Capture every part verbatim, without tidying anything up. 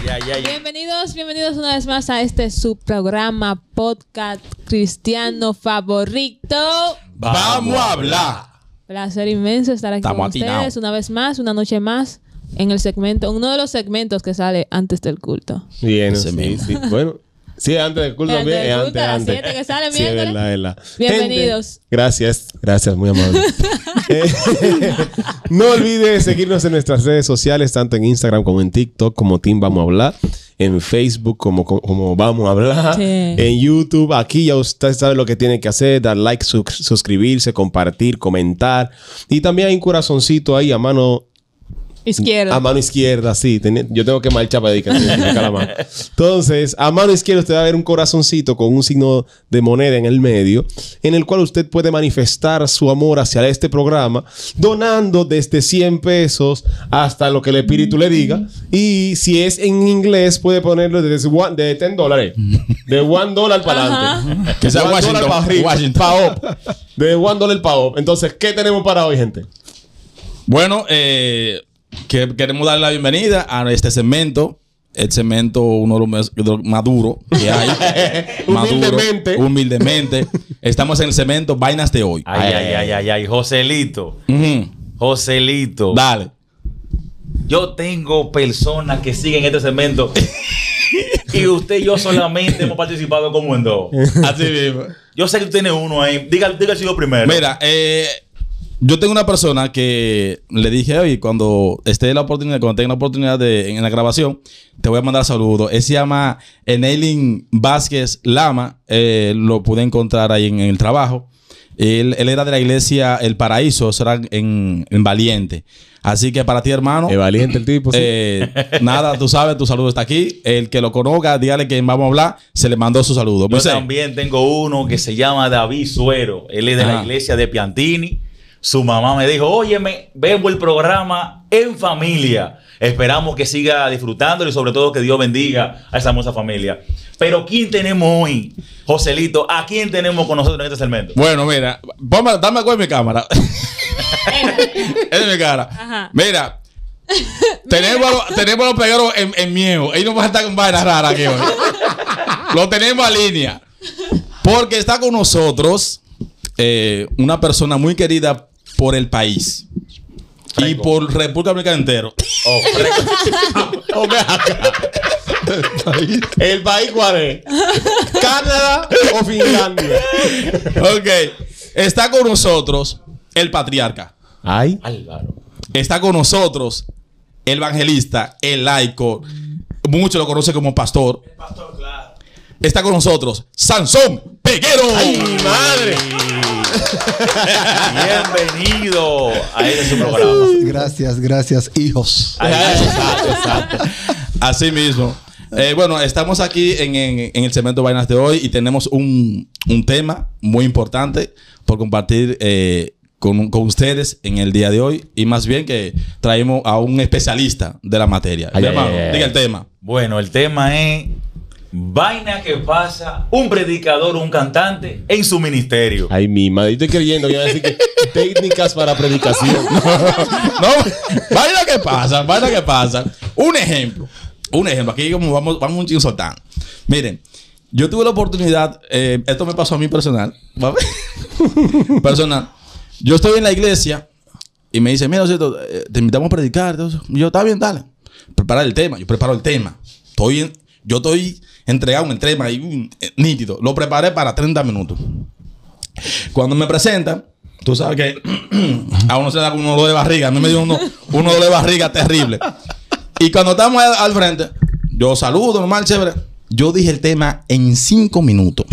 ay, ay. Bienvenidos, bienvenidos una vez más a este su programa podcast cristiano favorito. Vamos a hablar. Placer inmenso estar aquí Estamos con atinados. ustedes una vez más, una noche más en el segmento, uno de los segmentos que sale antes del culto. Bien, Ese sí, mismo. sí. Bueno, sí, antes del culto Antes también. del es culto, antes, a las antes. siete que sale Sí, es miércoles. verdad, es verdad. Bienvenidos. Gente, gracias, gracias, muy amable. Eh, no olvides seguirnos en nuestras redes sociales, tanto en Instagram como en TikTok, como Team Vamos a Hablar. En Facebook, como, como Vamos a Hablar. Sí. En YouTube, aquí ya usted sabe lo que tiene que hacer: dar like, su- suscribirse, compartir, comentar. Y también hay un corazoncito ahí a mano. Izquierda. A mano izquierda, sí. Ten- yo tengo que marchar para dedicar la mano. Entonces, a mano izquierda usted va a ver un corazoncito con un signo de moneda en el medio, en el cual usted puede manifestar su amor hacia este programa, donando desde cien pesos hasta lo que el espíritu le diga. Y si es en inglés, puede ponerlo desde one- de diez dólares. De one dólar para adelante. Que sea One Washington, dólar para arriba, Washington. pa' up. De one dólar para up. Entonces, ¿qué tenemos para hoy, gente? Bueno, eh, que queremos darle la bienvenida a este segmento. El segmento, uno de los más, de los más duros que hay. Más duro, Humildemente. humildemente. Estamos en el segmento Vainas de Hoy. Ay, ay, ay, ay, ay. Joselito. Ujú. Joselito. Dale. Yo tengo personas que siguen este segmento. Y usted y yo solamente hemos participado como en dos. Así mismo. Yo sé que tú tienes uno ahí. Diga, diga si yo primero. Mira, eh, yo tengo una persona que le dije, oye, cuando esté la oportunidad, cuando tenga la oportunidad de, en la grabación, te voy a mandar saludos. Él se llama Eneilin Vázquez Lama. Eh, lo pude encontrar ahí en, en el trabajo. Él, él era de la iglesia El Paraíso, eso era en, en Valiente. Así que para ti, hermano, Es valiente el tipo, sí. eh, nada, tú sabes, tu saludo está aquí. El que lo conozca, dígale que vamos a hablar, se le mandó su saludo. Yo Moisés. también tengo uno que se llama David Suero. Él es de la Ajá. iglesia de Piantini. Su mamá me dijo, óyeme, vemos el programa en familia. Esperamos que siga disfrutándolo y sobre todo que Dios bendiga a esa hermosa familia. Pero ¿quién tenemos hoy, Joselito? ¿A quién tenemos con nosotros en este segmento? Bueno, mira, ponme, dame con mi cámara. Es mi cara. Ajá. Mira, tenemos, a los- tenemos a los pegueros en, en miedo. Ellos no van a estar con vainas raras aquí hoy. Lo tenemos a línea. Porque está con nosotros eh, una persona muy querida por el país. Y Franco. por República Dominicana entero. Oh, re- O ve acá. ¿El país cuál es? ¿Canadá o Finlandia? Ok. Está con nosotros el patriarca. Ay. Álvaro. Está con nosotros el evangelista, el laico. Muchos lo conocen como pastor. El pastor, claro. Está con nosotros Sansón Peguero. ¡Ay, mi madre! Bienvenido a este su programa. Gracias, gracias, hijos. Ay, Exacto, exacto. Así mismo. Eh, bueno, estamos aquí en, en- en el segmento Vainas de Hoy y tenemos un, un tema muy importante por compartir eh, con, con ustedes en el día de hoy. Y más bien que traemos a un especialista de la materia. Ay, Mi ay, hermano, ay, ay. diga el tema. Bueno, el tema es vaina que pasa un predicador o un cantante en su ministerio. Ay, mi madre. Yo estoy creyendo que iba a decir que técnicas para predicación. No, vaina que pasa, vaina que pasa. Un ejemplo, un ejemplo. Aquí como vamos, vamos un chingo soltando. Miren, yo tuve la oportunidad, eh, esto me pasó a mí personal, ¿vale? Personal. Yo estoy en la iglesia y me dice, mira, Osito, eh, te invitamos a predicar. Entonces, y yo, está bien, dale. Prepara el tema. Yo preparo el tema. Estoy en- yo estoy entregado en el tema y uh, eh, nítido. Lo preparé para treinta minutos. Cuando me presentan, tú sabes que a uno se da un dolor de barriga. A mí me dio uno, un dolor de barriga terrible. Y cuando estamos al, al frente, yo saludo, normal, chévere. Yo dije el tema en cinco minutos.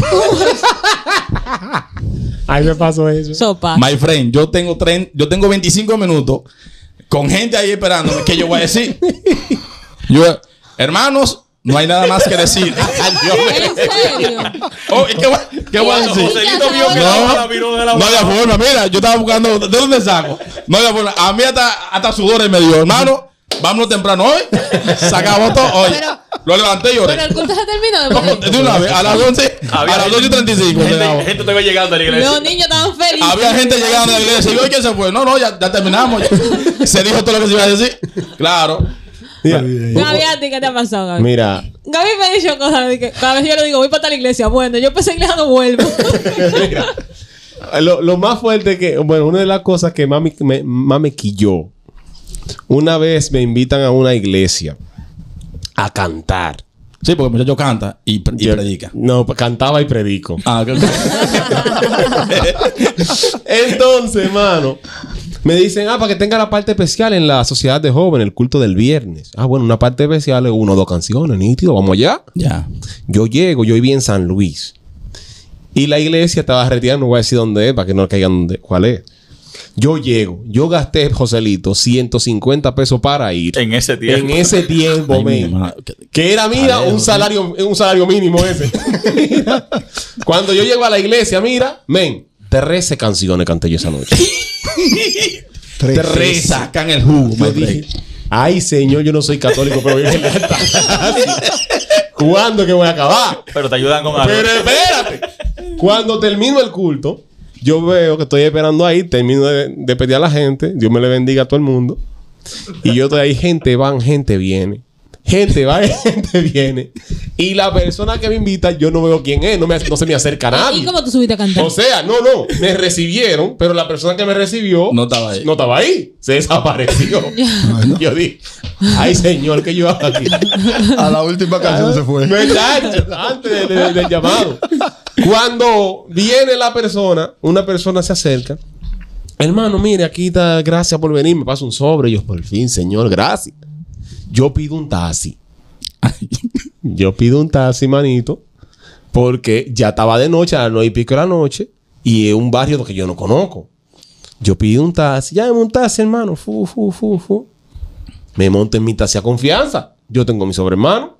Ay, me pasó eso. Sopa. My friend, yo tengo, tren, yo tengo veinticinco minutos con gente ahí esperándome. ¿Qué yo voy a decir? Yo, hermanos, no hay nada más que decir. ¿En serio? Oh, ¿y ¿qué, voy- qué voy a Cuando decir? Joselito vio que la bola viró de la No había forma, mira, yo estaba buscando, ¿de dónde saco? No había forma. A mí hasta, hasta sudores me dio, hermano, vámonos temprano hoy. Se acabó todo hoy. Pero- Lo levanté y lloré. Pero el culto se terminó después de- De una vez, a las once, Había a las gente- dos y treinta y cinco. Gente, gente te ve llegando a la iglesia. Los niños estaban felices. Había gente llegando a la iglesia y hoy quién se fue. No, no, ya, ya terminamos. Ya. Se dijo todo lo que se iba a decir. Claro. Mira, Gaby, ¿a ti qué te ha pasado, Gaby? mira, Gaby me ha dicho cosas de que cada vez yo le digo, voy para tal iglesia. Bueno, yo pensé iglesia no vuelvo. mira. Lo, lo más fuerte que, bueno, una de las cosas que más me, me- más me quilló, una vez me invitan a una iglesia a cantar. Sí, porque el muchacho canta y, pre- y Yo- predica. No, pues, cantaba y predico. Ah, ok. Entonces, hermano, me dicen, ah, para que tenga la parte especial en la sociedad de jóvenes, el culto del viernes. Ah, bueno, una parte especial es uno o dos canciones, nítido, vamos allá. Ya. Yo llego, yo viví en San Luis. Y la iglesia estaba retirada, no voy a decir dónde es, para que no caigan dónde, cuál es. Yo llego, yo gasté, Joselito, ciento cincuenta pesos para ir. En ese tiempo. En ese tiempo, Ay, men. mi madre. Que era, mira, Alejo, un salario, un salario mínimo ese. Cuando yo llego a la iglesia, mira, men, trece canciones canté yo esa noche. Tres. Te trece. sacan el jugo, Yo my dije, friend. ay, señor, yo no soy católico, pero vive en esta gracia. ¿Cuándo que voy a acabar? Pero te ayudan con algo. Pero espérate. Cuando termino el culto, yo veo que estoy esperando ahí, termino de, de pedir a la gente, Dios me le bendiga a todo el mundo. Y yo estoy ahí, gente van, gente viene. Gente va, gente viene. Y la persona que me invita, yo no veo quién es, no, me, no se me acerca a nadie. ¿Y cómo tú subiste a cantar? O sea, no, no, me recibieron, pero la persona que me recibió No estaba ahí. no estaba ahí, se desapareció. Yo dije, ay señor, ¿qué yo hago aquí? A la última canción se fue. Muchacho, antes de- de- del llamado. Cuando viene la persona, una persona se acerca. Hermano, mire, aquí está, gracias por venir, me pasa un sobre. Y yo, por fin, señor, gracias. Yo pido un taxi. Yo pido un taxi, manito, porque ya estaba de noche, a las nueve y pico de la noche, y es un barrio que yo no conozco. Yo pido un taxi, ya un taxi, hermano. Fu, fu, fu, fu. Me monto en mi taxi a confianza. Yo tengo mi sobre, hermano.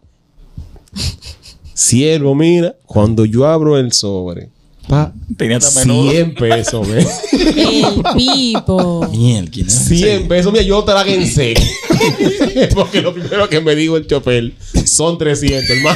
Siervo, mira, cuando yo abro el sobre, pa, Tenía tan menudo. cien pesos, ve. El pipo. Miel, ¿quién es? cien pesos, mira, yo tragué en seco. Porque lo primero que me dijo el chofer son trescientos, hermano.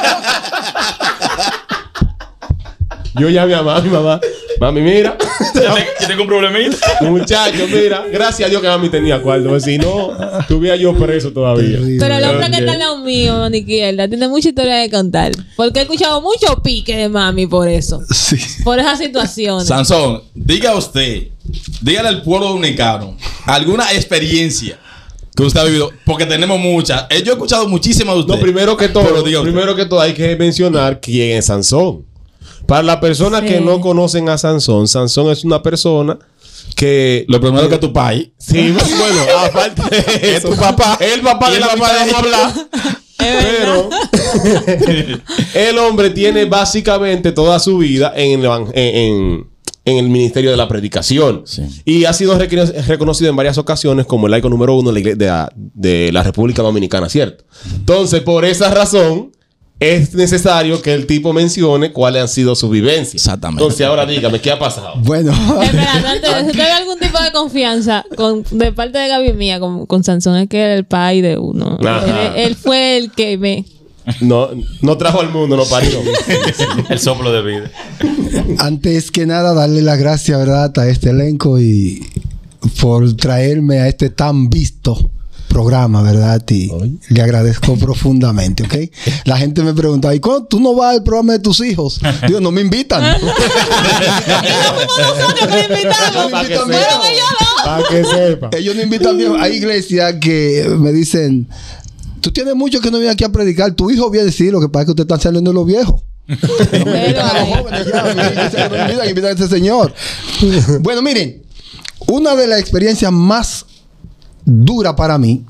Yo llamé a mami, mamá. Mami, mira. Yo te- yo tengo un problemita. Muchacho, mira. Gracias a Dios que mami tenía cuarto. Si no, estuviera yo preso todavía. Terrible. Pero el hombre que Ok. está al lado mío, mano izquierda, tiene mucha historia de contar. Porque he escuchado mucho pique de mami por eso. Sí. Por esas situaciones. Sansón, diga usted, dígale al pueblo dominicano alguna experiencia que usted ha vivido, porque tenemos muchas. Eh, Yo he escuchado muchísimas de usted. No, primero que Pero todo, diga usted. primero que todo hay que mencionar quién es Sansón. Para las personas Sí. que no conocen a Sansón, Sansón es una persona que... Lo primero que tu país. Sí, bueno, aparte de eso, tu papá. el papá Y de el la papá mitad de vamos a hablar. Es verdad. Pero el hombre tiene básicamente toda su vida en el, evan- en, en- en el ministerio de la predicación. Sí. Y ha sido recono- reconocido en varias ocasiones como el laico número uno de la, igle- de la, de la República Dominicana, ¿cierto? Entonces, por esa razón, es necesario que el tipo mencione cuáles han sido sus vivencias. Exactamente. Entonces, ahora dígame, ¿qué ha pasado? Bueno, Espera, antes de eso, ¿usted ve algún tipo de confianza con, de parte de Gaby mía con, con Sansón? Es que era el pai de uno. Ajá. Él, él fue el que me... No, no trajo al mundo, no parió. El soplo de vida. antes que nada, darle las gracias, ¿verdad?, a este elenco y por traerme a este tan visto programa, ¿verdad? Y Ay. le agradezco profundamente, ¿ok? La gente me pregunta, ¿y cuándo tú no vas al programa de tus hijos? Digo, no me invitan. Y no fuimos nosotros que lo invitamos. Para que Pero sepa. ellos no. Para que sepa. Ellos no invitan viejos. Hay iglesias que me dicen, tú tienes mucho que no vienes aquí a predicar. Tu hijo viene, sí, lo que pasa es que ustedes están saliendo de los viejos. Pero Invitan a los ahí- jóvenes ya, hay iglesias que no invitan, invitan a este señor. Bueno, miren, una de las experiencias más duras para mí,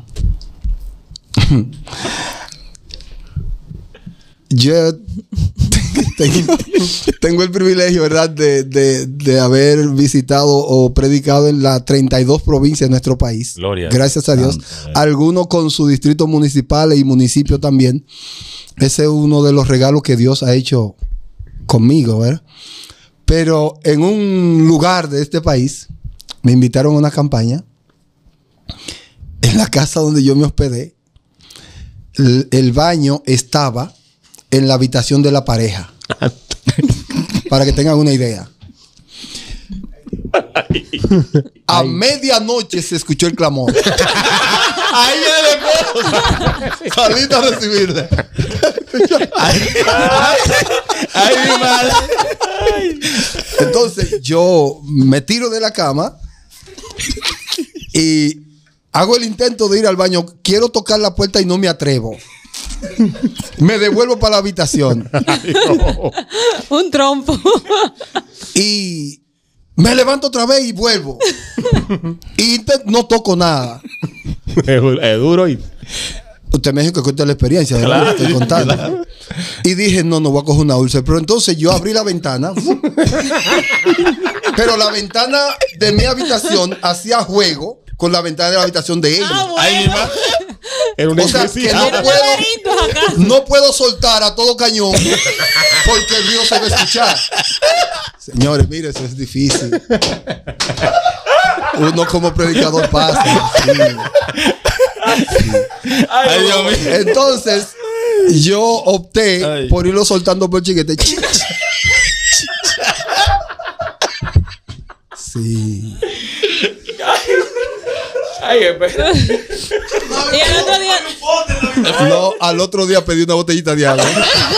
yo tengo, tengo el privilegio, ¿verdad?, de, de, de haber visitado o predicado en las treinta y dos provincias de nuestro país. Gloria. Gracias a Dios. Algunos con su distrito municipal y municipio también. Ese es uno de los regalos que Dios ha hecho conmigo, ¿verdad? Pero en un lugar de este país me invitaron a una campaña en la casa donde yo me hospedé. El, el baño estaba en la habitación de la pareja. Para que tengan una idea. A medianoche se escuchó el clamor. Ahí viene después. Saliste a recibirle. Ay, ay, mi madre. Entonces yo me tiro de la cama y hago el intento de ir al baño. Quiero tocar la puerta y no me atrevo. Me devuelvo para la habitación. Un trompo. Y me levanto otra vez y vuelvo. Y no toco nada. Es, es duro y... Usted me dijo que cuente la experiencia, ¿verdad? Claro, Estoy contando. claro. Y dije, no, no voy a coger una úlcera. Pero entonces yo abrí la ventana. Pero la ventana de mi habitación hacía juego con la ventana de la habitación de ella. Ah, bueno. Ay, mi madre. Era una O sea, que encrucijada. no Era puedo, laberintos acá. no puedo soltar a todo cañón porque el río se va a escuchar. Señores, mire, eso es difícil. Uno como predicador pasa. Sí. Ay, Dios mío. Entonces, yo opté Ay. por irlo soltando por chiquete. Sí. Ay, espera. Y el otro día, No, al otro día pedí una botellita de agua.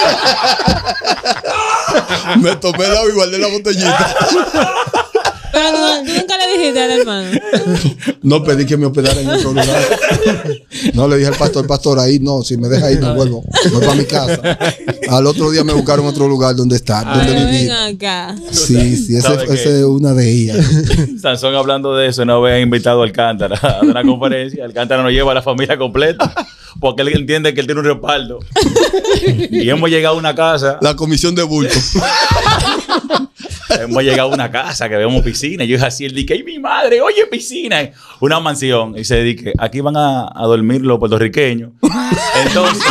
Me tomé el agua y guardé la botellita. pero no, tú nunca le dijiste al hermano. No pedí que me operara en otro lugar. No le dije al pastor, pastor, ahí no, si me deja ahí me vuelvo. Voy para mi casa. Al otro día me buscaron otro lugar donde estar, donde Pero vivir. ven acá. Sí, sí, ese, ¿Sabe qué? ese es una de ellas. Sansón hablando de eso, no había invitado a Alcántara a una conferencia. Alcántara nos lleva a la familia completa porque él entiende que él tiene un respaldo. Y hemos llegado a una casa, La comisión de bulto. hemos llegado a una casa que vemos piscina. Y yo dije así, él dice, ¡ay, mi madre! Oye, piscina. Una mansión. Y se dice, aquí van a, a dormir los puertorriqueños. Entonces,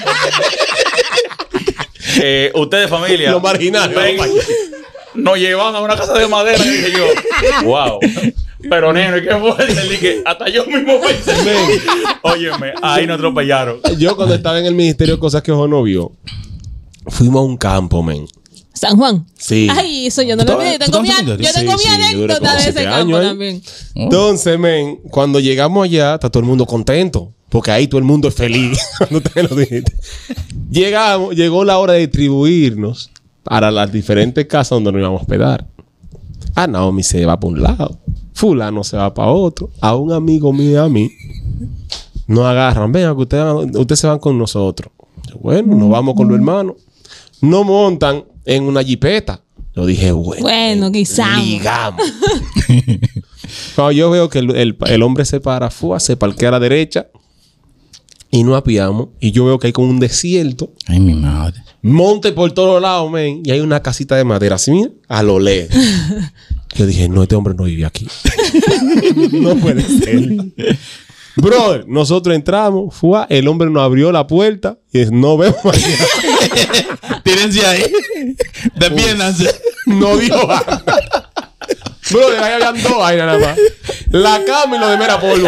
eh, ustedes familia. Lo marginal. ven, nos llevan a una casa de madera. Y dije yo, wow. Pero nene, ¿qué fue? Le dije, hasta yo mismo pensé. Óyeme, ahí nos atropellaron. Yo cuando estaba en el ministerio, cosas que ojo no vio, fuimos a un campo, men. San Juan. Sí. Ay, eso yo no lo ¿Tú vi. estabas- Tengo tú mi, estabas en yo secundaria? tengo Sí, mi sí, yo duré anécdota como de ese siete campo años ahí. también. Entonces, men, cuando llegamos allá, está todo el mundo contento. Porque ahí todo el mundo es feliz. Cuando te lo dijiste. Llegamos, llegó la hora de distribuirnos para las diferentes casas donde nos íbamos a hospedar. Ah, Naomi se va para un lado. Fulano se va para otro. A un amigo mío y a mí nos agarran. Venga, que ustedes, ustedes se van con nosotros. Yo, bueno, nos vamos con los hermanos. Nos montan en una jipeta. Yo dije, bueno. Bueno, quizá. Ligamos. Cuando yo veo que el, el- el hombre se para, fua, se parquea a la derecha y no apiamos. Y yo veo que hay como un desierto, Ay, mi madre. monte por todos lados, men, y hay una casita de madera así, mira, a lo lejos. Yo dije, no, este hombre no vive aquí. No puede ser. Brother, nosotros entramos, fua, el hombre nos abrió la puerta y dice, no vemos mañana. Tírense ahí. Despiéndanse. No dijo nada. Brother, ahí habían dos ahí nada más. La cama y lo de mera polvo.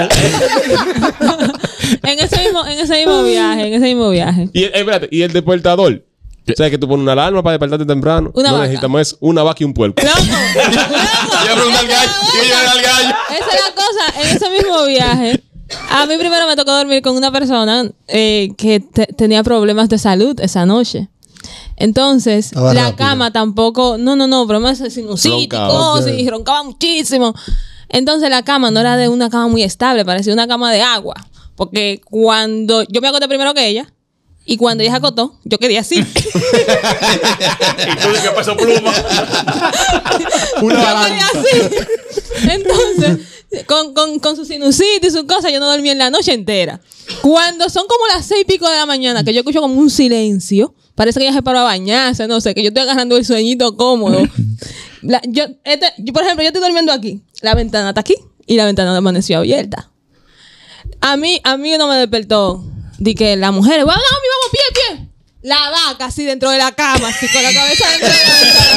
En ese mismo, en ese mismo viaje, en ese mismo viaje. Y, el- eh, espérate, y el despertador. O sea, que tú pones una alarma para despertarte temprano. Una no vaca. necesitamos es una vaca y un puerco. ¡Loco! Yo pregunté al gallo. Yo llegué al gallo. Esa es la cosa. En ese mismo viaje, a mí primero me tocó dormir con una persona eh, que te- tenía problemas de salud esa noche. Entonces, Estaba la rápido. cama tampoco... No, no, no, problemas de sinusitis y Roncaba, cosas, ok. y roncaba muchísimo. Entonces, la cama no era de una cama muy estable, parecía una cama de agua. Porque cuando... Yo me acosté primero que ella. Y cuando ella se acostó, yo quedé así. Y tú de que peso pluma. Una Yo balanza. quedé así. Entonces, con, con, con su sinusitis y su cosa, yo no dormí en la noche entera. Cuando son como las seis y pico de la mañana, que yo escucho como un silencio, parece que ella se paró a bañarse, no sé, que yo estoy agarrando el sueñito cómodo. La- yo, este- yo, por ejemplo, yo estoy durmiendo aquí, la ventana está aquí y la ventana amaneció abierta. A mí, a mí no me despertó. Di que las mujeres, vamos, Naomi, vamos, pie, pie. La vaca así dentro de la cama, así con la cabeza dentro de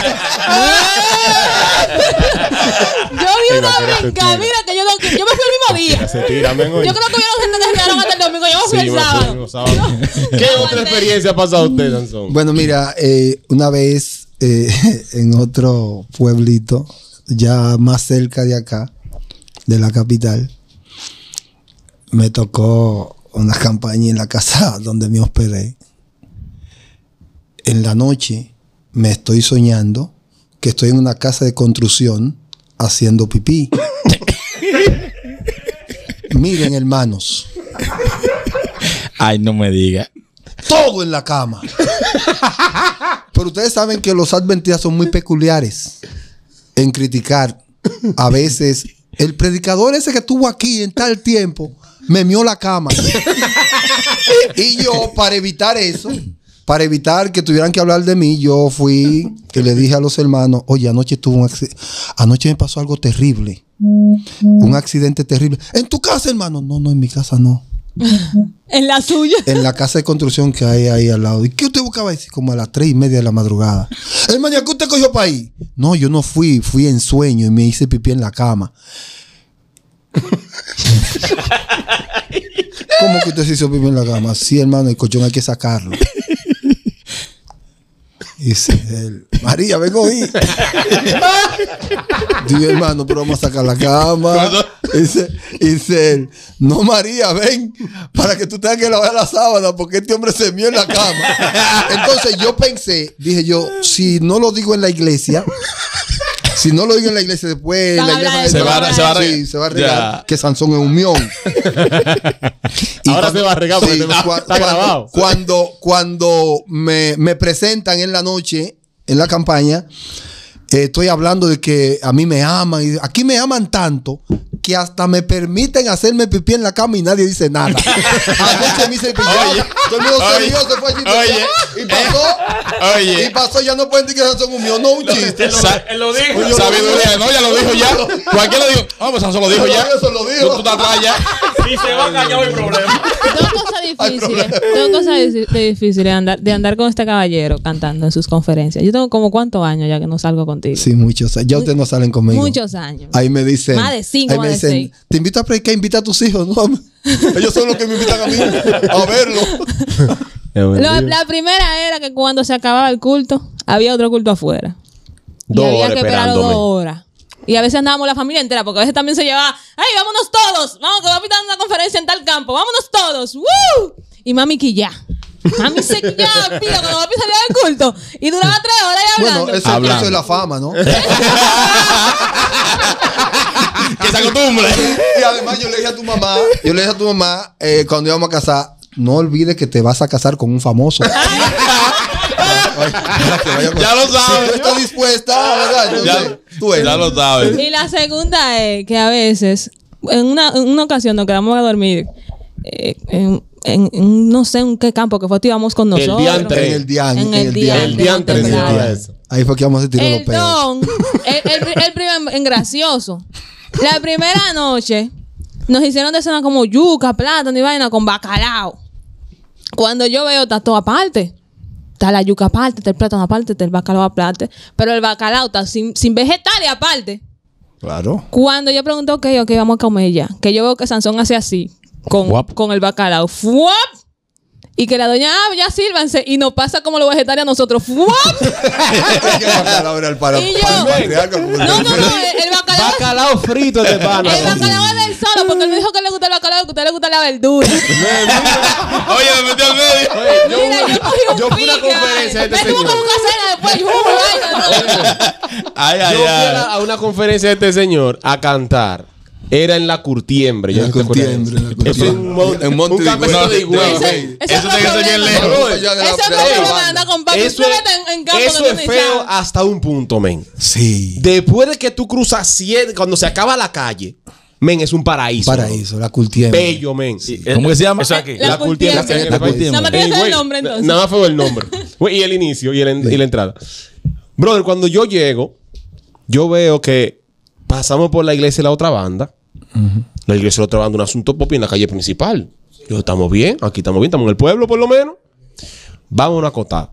la ventana. Yo vi una Imagínate, brinca, tío. mira que yo, no- que yo me fui el mismo día. Se tira, men, oye. Yo creo que hubieron gente que se quedaron hasta el domingo. Yo me fui Sí, el me fui sábado. el sábado. ¿Qué otra experiencia ha pasado usted, Sansón? Bueno, mira, eh, una vez eh, en otro pueblito, ya más cerca de acá, de la capital, me tocó una campaña en la casa donde me hospedé. En la noche me estoy soñando que estoy en una casa de construcción haciendo pipí. Miren, hermanos. Ay, no me diga. Todo en la cama. Pero ustedes saben que los adventistas son muy peculiares en criticar. A veces, el predicador ese que estuvo aquí en tal tiempo me mió la cama. Y yo, para evitar eso, para evitar que tuvieran que hablar de mí, yo fui que le dije a los hermanos, oye, anoche tuvo un accidente. Anoche me pasó algo terrible. Un accidente terrible. ¿En tu casa, hermano? No, no, en mi casa no. En la suya. En la casa de construcción que hay ahí al lado. ¿Y qué usted buscaba ahí? Como a las tres y media de la madrugada. Hermano, ¿qué usted cogió para ahí? No, yo no fui. Fui en sueño y me hice pipí en la cama. ¿Cómo que usted se hizo pipí en la cama? Sí, hermano, el colchón hay que sacarlo. Dice él, María, ven hoy. Digo, hermano, pero vamos a sacar la cama. Dice, dice él, no, María, ven, para que tú tengas que lavar la sábana, porque este hombre se mió en la cama. Entonces yo pensé, dije yo, si no lo digo en la iglesia, si no lo digo en la iglesia, después Van la a hablar iglesia de Se va, eso. se va a sí, regar. se va a regar Ya. que Sansón es un mión. Y Ahora cuando- se va a regar porque sí, te- cua- está grabado. Cuando, cuando me, me presentan en la noche, en la campaña, eh, estoy hablando de que a mí me aman. Y aquí me aman tanto que hasta me permiten hacerme pipí en la cama y nadie dice nada. Anoche me hice pipí. Oye, Todo el mundo se oye, rió, se fue allí. oye, y pasó. Oye. Y pasó, ya no pueden decir que Sansón es un mión. No, un chiste. Sa- Él lo dijo. Oye, Sabiduría, no, ya lo dijo ya. Cualquiera lo dijo. Ah, pues Sansón lo dijo ya. Eso lo dijo. Tú, tú estás atrás ya. Si se va callado el problema. Dos cosas difíciles. Dos cosas di- de difíciles de andar, de andar con este caballero cantando en sus conferencias. Yo tengo como cuántos años ya que no salgo contigo. Sí, muchos. Ya ustedes no salen conmigo. Muchos años. Ahí me dicen. Más de cinco, ahí me más de dicen, seis. te invito a predicar, invita a tus hijos. No, ellos son los que me invitan a mí a verlo. Lo- la primera era que cuando se acababa el culto, había otro culto afuera. Y Dos había horas que esperar dos esperándome. horas. Y a veces andábamos la familia entera, porque a veces también se llevaba, ¡ay, vámonos todos! Vamos, que va a pitar una conferencia en tal campo, vámonos todos. ¡Woo! Y mami quilla. Mami se quillaba, pila, cuando papi salía del culto. Y duraba tres horas ahí hablando. Bueno, ese Hablando. eso es la fama, ¿no? Que se acostumbre. Y además yo le dije a tu mamá, yo le dije a tu mamá, eh, cuando íbamos a casar, no olvides que te vas a casar con un famoso. Para que vaya con- Ya lo sabes. Si tú estás dispuesta, ¿verdad? Entonces, Ya, tú eres. ya lo sabes. Y la segunda es que a veces, en una, en una ocasión nos quedamos a dormir eh, en, en- en no sé en qué campo que fue, íbamos con El nosotros. diantre. En el dian, En el dian. diantre. El diantre se Temprano. llama eso. Ahí fue que vamos a tirar los El pedos. don, el, el, el primer en gracioso. La primera noche nos hicieron de cena como yuca, plátano y vaina con bacalao. Cuando yo veo, está todo aparte. Está la yuca aparte, está el plátano aparte, está el bacalao aparte. Pero el bacalao está sin, sin vegetales aparte. Claro. Cuando yo pregunto, ok, ok, vamos a comer ya. Que yo veo que Sansón hace así con, Fuap. con el bacalao. ¡Fuap! Y que la doña, ah, ya sírvanse. Y nos pasa como los vegetarios a nosotros. ¡Fuap! Hay que bajar ahora el para, Y yo- para el patriarca, como No, no, no. El, el bacalao. Bacalao frito de pana. El bacalao es del solo, porque él me dijo que le gusta el bacalao, que a usted le gusta la verdura. Oye, me metió al medio. Yo, Mira, yo cogí un yo fui a una pique, conferencia de ay. este Me tuvo señor. que buscar cena después. Jugo, vaina. Ay, ay, Yo fui a, ay. la- a una conferencia de este señor a cantar. Era en la Curtiembre. En la ¿Ya te acuerdas? Curtiembre, en la Es Curtiembre. un, mon- En Monte un de campesino de Higüey. Higüey. Ese- ese Eso es tiene que ser bien lejos. No, allá de la- Ese de es la el problema banda. de andar con papi. Eso Tú es, vete en, en campo eso que es tú ni feo sabes. hasta un punto, men. Sí. Después de que tú cruzas siete, cuando se acaba la calle, men, es un paraíso. Paraíso, la cultiembre. Bello, men. ¿Cómo que se llama? Eso aquí. La La Curtiembre. Curtiembre. La Curtiembre. Nada más quería Ey, saber el güey, nombre, entonces. Nada más fue el nombre. Güey, y el inicio y, el, y la entrada. Brother, cuando yo llego, yo veo que pasamos por la iglesia de la otra banda. La iglesia de la otra banda, un asunto popi en la calle principal. Yo, estamos bien, aquí estamos bien, estamos en el pueblo por lo menos. Vamos a acotar.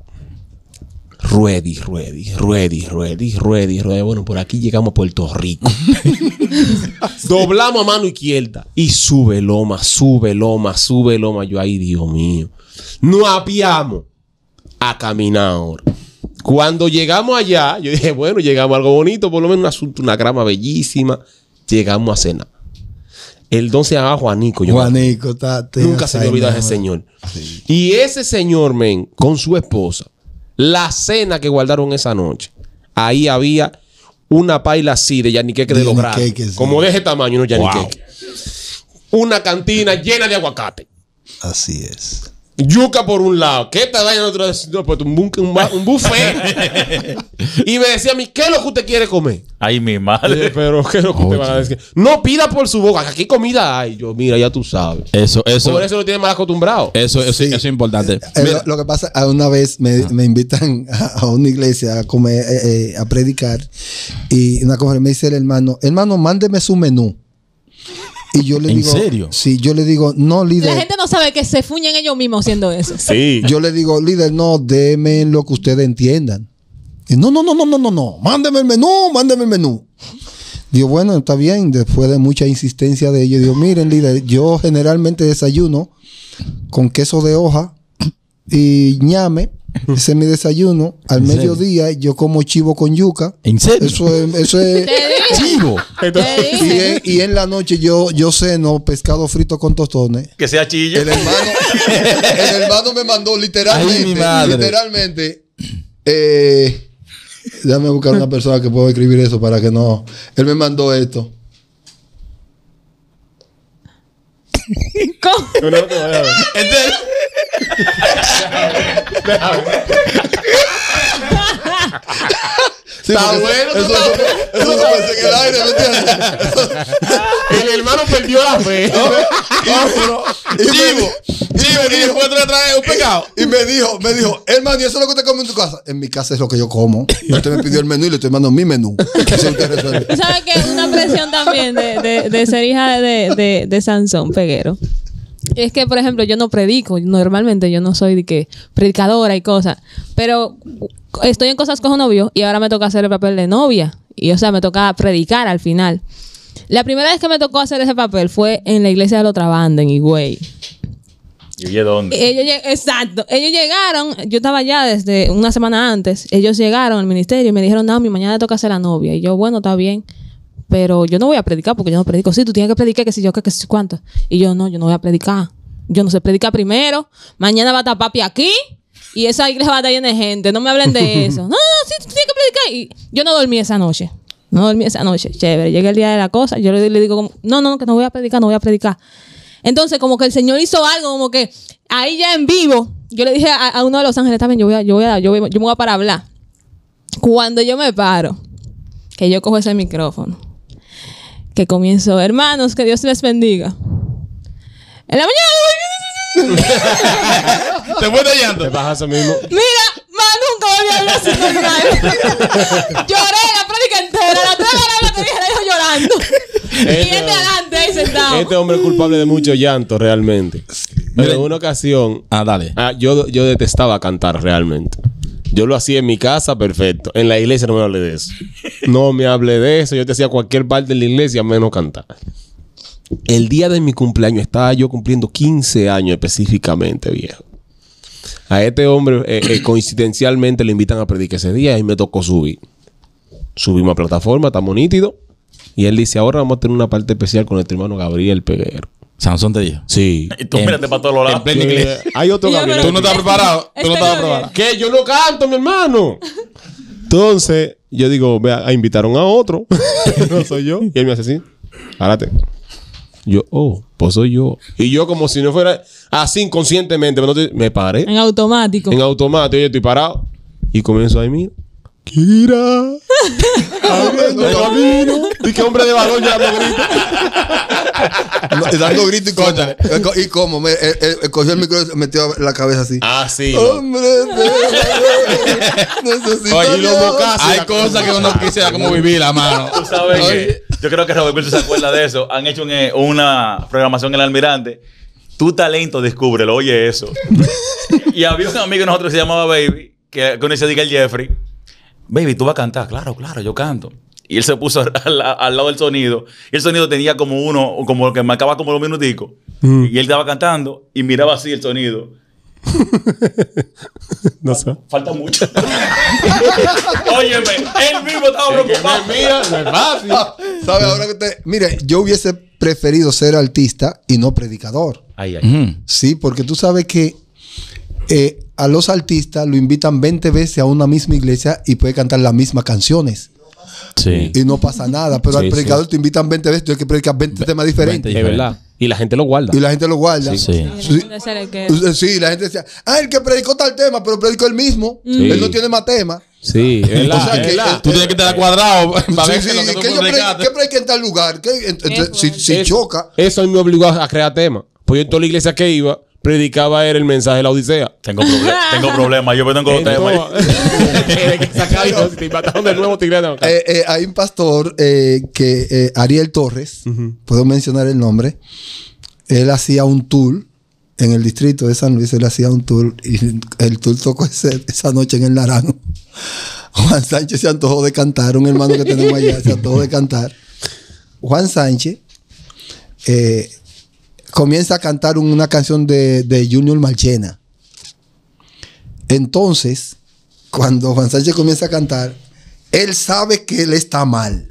Ruedi, ruedi, ruedi, ruedi, ruedi, ruedi. Bueno, por aquí llegamos a Puerto Rico. Doblamos a mano izquierda y sube loma, sube loma, sube loma. Yo, ay, Dios mío. Nos apiamos a caminar ahora. Cuando llegamos allá, yo dije, bueno, llegamos a algo bonito, por lo menos un asunto, una grama bellísima. Llegamos a cenar. El don se llamaba Juanico. Yo Juanico, está. nunca se me olvida ese señor. Sí. Y ese señor, men, con su esposa, la cena que guardaron esa noche, ahí había una paila así de yaniqueque de, de los grandes. Sí. Como de ese tamaño, unos yaniqueque. Wow. Una cantina llena de aguacate. Así es. Yuca por un lado. ¿Qué te da en otro? Un, un, un buffet. Y me decía a mí, ¿qué es lo que usted quiere comer? Ay, mi madre. Pero, ¿qué es lo que usted va a decir? No pida por su boca. Aquí comida hay. Yo, mira, ya tú sabes. Eso, eso. Por eso lo tiene mal acostumbrado. Eso, eso, sí. Eso es importante. Eh, lo, lo que pasa, una vez me, me invitan a, a una iglesia a comer, eh, eh, a predicar. Y una cosa me dice el hermano, hermano, mándeme su menú. Y yo le ¿En digo, serio? Sí, yo le digo, no, líder. La gente no sabe que se fuñen ellos mismos haciendo eso. Sí. Yo le digo, líder, no, déme lo que ustedes entiendan. Y no, no, no, no, no, no, no. Mándeme el menú, mándeme el menú. Digo, bueno, está bien. Después de mucha insistencia de ellos, digo, miren, líder, yo generalmente desayuno con queso de hoja y ñame. Ese es mi desayuno. Al mediodía yo como chivo con yuca. ¿En serio? Eso es, eso es chivo. Y en, y en la noche yo, yo ceno pescado frito con tostones. Que sea chillo. El hermano, el hermano me mandó literalmente, Ay, mi madre. literalmente, eh, déjame buscar una persona que pueda escribir eso para que no. Él me mandó esto. ¿Cómo? No, no, no, no, no. Entonces, Sí, está porque bueno. Eso, eso, eso, eso se pasa en el aire, ¿me entiendes? El hermano perdió la fe. Y me- Chivo. y Chivo. me Y dijo- después tú le traes un pecado. Y me dijo, me dijo, hermano, ¿y eso es lo que usted come en tu casa? En mi casa es lo que yo como. Usted me pidió el menú y le estoy mandando mi menú. Eso usted resuelve. ¿Tú sabes que es una presión también de, de, de ser hija de, de, de Sansón Peguero? Es que, por ejemplo, yo no predico. Normalmente yo no soy de que predicadora y cosas. Pero estoy en Cosas con Novio y ahora me toca hacer el papel de novia. Y, o sea, me toca predicar al final. La primera vez que me tocó hacer ese papel fue en la iglesia de la otra banda, en Higüey. ¿Y oye dónde? Ellos lleg- Exacto. Ellos llegaron, yo estaba allá desde una semana antes. Ellos llegaron al ministerio y me dijeron, no, mi mañana toca ser la novia. Y yo, bueno, está bien. Pero yo no voy a predicar porque yo no predico. Sí, tú tienes que predicar, que si yo, que, que si cuánto. Y yo, no, yo no voy a predicar. Yo no sé predicar primero. Mañana va a estar papi aquí. Y esa iglesia va a estar llena de gente. No me hablen de eso. No, no, sí, tú tienes que predicar. Y yo no dormí esa noche. No dormí esa noche. Chévere. Llega el día de la cosa. Yo le, le digo, como, no, no, que no voy a predicar, no voy a predicar. Entonces, como que el Señor hizo algo, como que ahí ya en vivo, yo le dije a, a uno de los ángeles, está bien, yo voy a, yo voy a, yo voy, yo me voy a para hablar. Cuando yo me paro, que yo cojo ese micrófono, que comienzo, hermanos, que Dios les bendiga. En la mañana, Te fue de llanto. Te bajas eso mismo. mira, más nunca volví a hablar así normal. Lloré la prédica entera, la tres horas la que dije, la dijo llorando. Y este adelante ahí sentado. Este hombre es culpable de mucho llanto, realmente. Pero en una ocasión, Ah, dale. ah, yo, yo detestaba cantar realmente. Yo lo hacía en mi casa, perfecto. En la iglesia no me hable de eso. No me hable de eso. Yo te hacía cualquier parte de la iglesia, menos cantar. El día de mi cumpleaños estaba yo cumpliendo quince años específicamente, viejo. A este hombre, eh, eh, coincidencialmente, le invitan a predicar ese día y me tocó subir. Subimos a plataforma, estamos nítidos. Y él dice, ahora vamos a tener una parte especial con nuestro hermano Gabriel Peguero. Sansón te dijo. Sí. Y tú En- mírate para todos los En lados. plena iglesia. Eh, Hay otro Y yo, Gabriel. pero- Tú no estabas preparado. Tú no estabas Está preparado. Que yo no canto, mi hermano. Entonces, yo digo, vea, ah, invitaron a otro. No soy yo. Y él me hace así. Párate. Yo, oh, pues soy yo. Y yo, como si no fuera así inconscientemente, pero no te- me paré En automático. en automático. Yo estoy parado. Y comienzo ahí, mira. Kira. Abriendo camino. Y que hombre de valor ya dando gritos. No, y dando grito y cómo. Y cómo. Me, él, él cogió el micrófono y metió la cabeza así. Ah, sí. Hombre de valor, necesito Oye, y Dios. los bocazos. Hay cosas que uno quisiera como vivir, la mano. Tú sabes que yo creo que Robert Wilson se acuerda de eso. Han hecho un, eh, una programación en el Almirante. Tu talento, descúbrelo. Oye, eso. Y había un amigo de nosotros que se llamaba Baby, que, que uno se diga el Jeffrey. Baby, tú vas a cantar. Claro, claro, yo canto. Y él se puso al, al lado del sonido. Y el sonido tenía como uno, como que marcaba como los minuticos. Mm. Y él estaba cantando y miraba así el sonido. No sé. Falta mucho. Óyeme, él mismo estaba preocupado. Mira, no es fácil. ¿Sabe? Ahora que usted. Mire, yo hubiese preferido ser artista y no predicador. Ay, ay. Ujú. Sí, porque tú sabes que eh, a los artistas lo invitan veinte veces a una misma iglesia y puede cantar las mismas canciones. Sí. Y no pasa nada. Pero Sí, al predicador sí. te invitan veinte veces, tienes que predicar veinte temas diferentes. Es verdad. Y la gente lo guarda. Y la gente lo guarda. Sí. Sí. Sí. Ese el que- Sí, la gente decía, ah, el que predicó tal tema, pero predicó el mismo. Sí. Él no tiene más temas. Sí, es verdad. O sea, es que- verdad. Tú tienes que estar cuadrado para ver Sí, que lo sí, que tú que yo pre- predicaste. que predique en tal lugar. Que, ent- ent- si fuerte. si Es- choca. Eso a mí me obligó a crear temas. Pues yo en toda la iglesia que iba, predicaba era el mensaje de la Odisea. Tengo, proble- tengo problemas. Yo tengo temas. Tiene que sacar hijos. Si te mataron de nuevo, te irán a Eh, eh, hay un pastor eh, que, eh, Ariel Torres, puedo mencionar el nombre. Él hacía un tour en el distrito de San Luis. Él hacía un tour y el tour tocó ese- esa noche en el Naranjo. Juan Sánchez se antojó de cantar, un hermano que tenemos allá se antojó de cantar. Juan Sánchez eh, comienza a cantar una canción de, de Junior Marchena. Entonces, cuando Juan Sánchez comienza a cantar, él sabe que él está mal.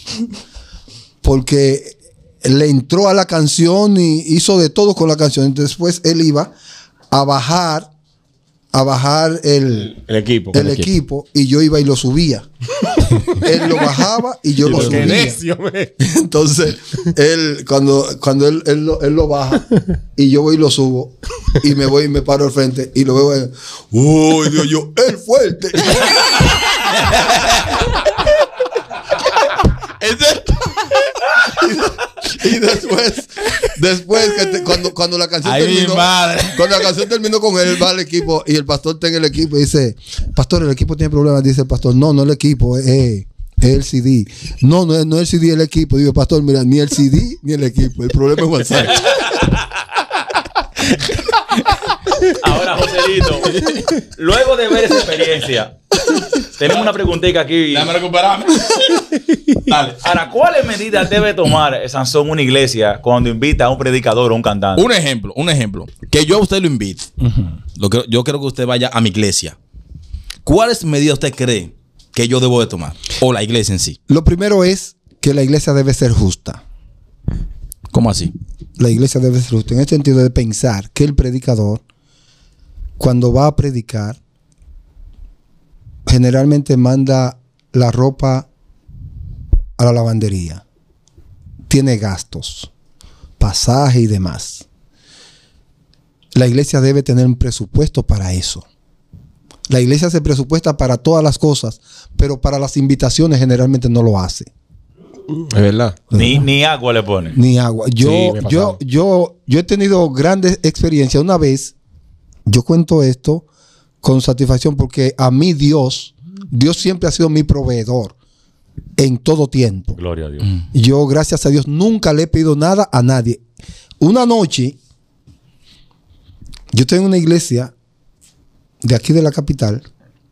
Porque le entró a la canción y hizo de todo con la canción. Después él iba a bajar, a bajar el, El equipo. el equipo y yo iba y lo subía. Él lo bajaba y yo lo Qué subía. necio, me. Entonces, él, cuando, cuando él, él, lo, él lo baja y yo voy y lo subo y me voy y me paro al frente y lo veo. él, uy, Dios, yo, el fuerte. Y después, después que te- cuando, cuando la canción Ay, mi terminó, madre. cuando la canción terminó con él, él va al equipo y el pastor está en el equipo y dice, pastor, el equipo tiene problemas. Dice el pastor, no, no el equipo, es, es el C D. No, no es, no es el C D, es el equipo. Digo, pastor, mira, ni el C D ni el equipo. El problema es Juan Sánchez. Ahora, Joselito, luego de ver esa experiencia, tenemos una preguntita aquí. Déjame recuperarme. Dale. Ahora, ¿cuáles medidas debe tomar Sansón una iglesia cuando invita a un predicador o un cantante? Un ejemplo, un ejemplo. Que yo a usted lo invite. Lo que, yo quiero que usted vaya a mi iglesia. ¿Cuáles medidas usted cree que yo debo de tomar? O la iglesia en sí. Lo primero es que la iglesia debe ser justa. ¿Cómo así? La iglesia debe ser justa en el sentido de pensar que el predicador, cuando va a predicar, generalmente manda la ropa a la lavandería. Tiene gastos, pasaje y demás. La iglesia debe tener un presupuesto para eso. La iglesia se presupuesta para todas las cosas, pero para las invitaciones generalmente no lo hace. Es verdad. Ni, ni agua le pone. Ni agua. Yo, Sí, me ha yo, pasado. yo, yo he tenido grandes experiencias. Una vez, yo cuento esto con satisfacción porque a mí Dios, Dios siempre ha sido mi proveedor en todo tiempo. Gloria a Dios. Yo, gracias a Dios, nunca le he pedido nada a nadie. Una noche, yo estoy en una iglesia de aquí de la capital.